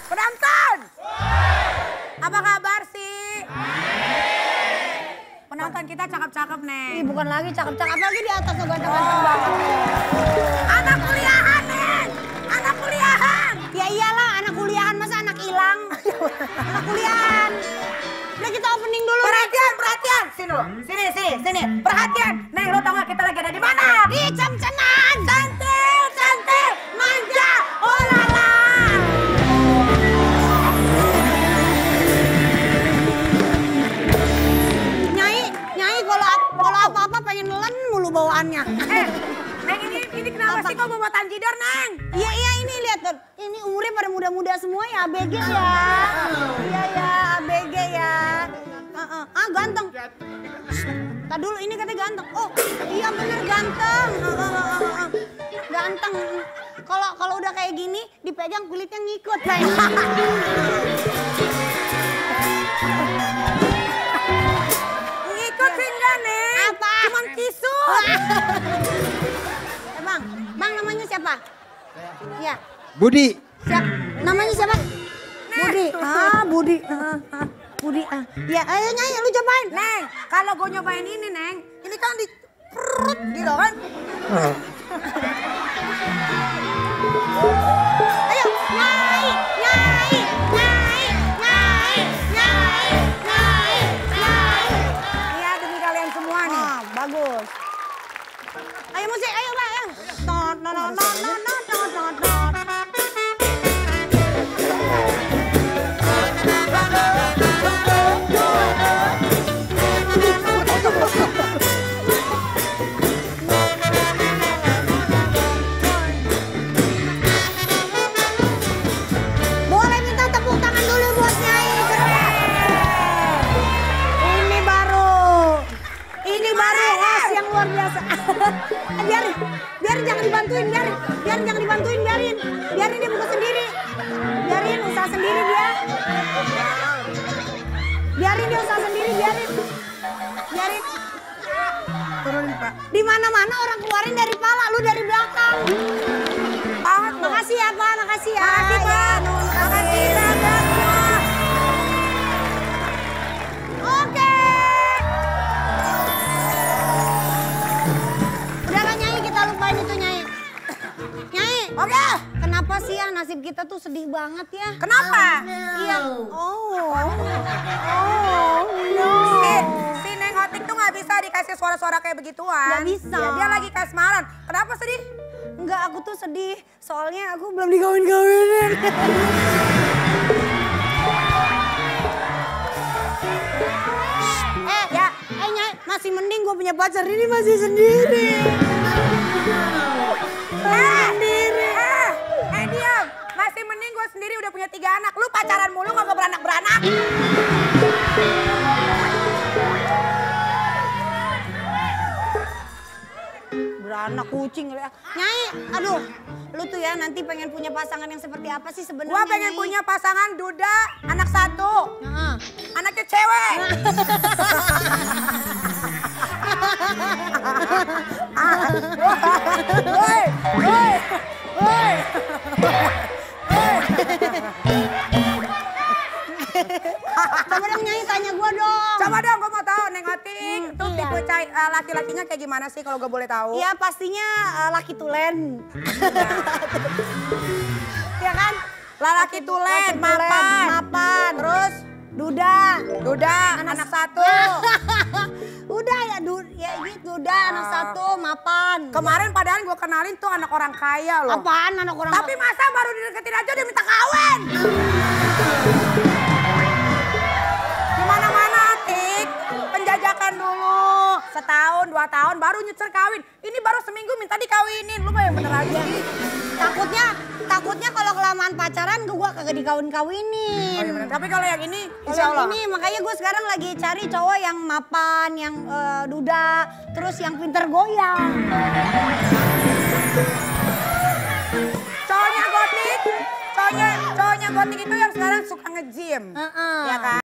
Penonton! Apa kabar sih? Penonton kita cakep-cakep, Neng. Ih, bukan lagi cakep-cakep, lagi di atas tuh ganteng-ganteng banget. Anak kuliahan, Neng! Anak kuliahan! Ya iyalah, anak kuliahan, masa anak hilang? Anak kuliahan. Udah kita opening dulu. Perhatian, perhatian! Sini lo, sini. Perhatian! Neng, lo tau gak kita lagi ada di mana? Di Cemcenan. Cantik, manja, oh lala! Nyai kalau apa-apa pengen nelen mulu bawaannya. Neng ini kenapa sih kok bawa tanjidor, Neng? Iya ini lihat tuh. Ini umurnya pada muda-muda semua ya, ABG ya. Iya ya, ABG ya. Ganteng. Tadi dulu ini katanya ganteng. Oh, iya bener ganteng. Ganteng. Kalau udah kayak gini dipegang kulitnya ngikut kayak. Ngikut sih enggak, Neng. Apa? Cuman kisut. Bang namanya siapa? Iya. Budi. Namanya siapa? Budi. Budi. Budi. Ya, ayo Nyai, lu cobain. Neng, kalau gue nyobain ini, Neng, ini kan di perut gitu kan. Ayo, Nyai. Iya, demi kalian semua nih. Bagus. Ayo musik, ayo Mbak, ayo. Boleh minta tepuk tangan dulu buat Nyai. Ini baru host yang luar biasa. Biarin jangan dibantuin, biarin dia buka sendiri. Biarin usaha sendiri dia. Biarin. Turunin, Pak. Di mana-mana orang keluarin dari pala, lu dari belakang. Makasih ya, Pak. Makasih ya. Makasih, Pak. Makasih, Pak. Oke. Udahlah Nyai, kita lupain itu Nyai. Nyai. Oke. Kenapa sih ya nasib kita tuh sedih banget ya? Kenapa? Iya. No. Si Neng Otik tuh gak bisa dikasih suara-suara kayak begituan. Gak bisa. Ya, dia lagi kasmaran. Kenapa sedih? Enggak, aku tuh sedih. Soalnya aku belum dikawin-kawinin. Nyai, masih mending gue punya pacar, ini masih sendiri. Diam. Masih mending gue sendiri udah punya 3 anak. Lu pacaran mulu kagak beranak-beranak. Beranak kucing. Nyai, aduh. Lu tuh ya nanti pengen punya pasangan yang seperti apa sih sebenarnya? Gua pengen Nyai? punya pasangan duda, anak 1. Anaknya cewek. Coba dong Nyai tanya gua dong. Coba dong, gue mau tahu Neng Otik tuh tipe laki-lakinya kayak gimana sih kalau gue boleh tahu? Iya pastinya laki tulen. Ya kan? Laki tulen, mapan. Terus Duda. anak 1. Udah ya, duda anak 1, mapan. Kemarin padahal gue kenalin tuh anak orang kaya loh. Apaan anak orang? Tapi masa baru dideketin aja dia minta kawin? Gimana-mana Tik, penjajakan dulu. Setahun, 2 tahun baru nyecer kawin. Ini baru seminggu minta dikawinin. Lu mah yang bener aja. Takutnya kalau kelamaan pacaran gua kagak dikawin-kawinin. Oh, iya bener. Tapi kalau yang ini, Kalau insya Allah. yang ini makanya gue sekarang lagi cari cowok yang mapan, yang duda, terus yang pinter goyang. Cowoknya gotik itu yang sekarang suka nge-gym. Ya kan?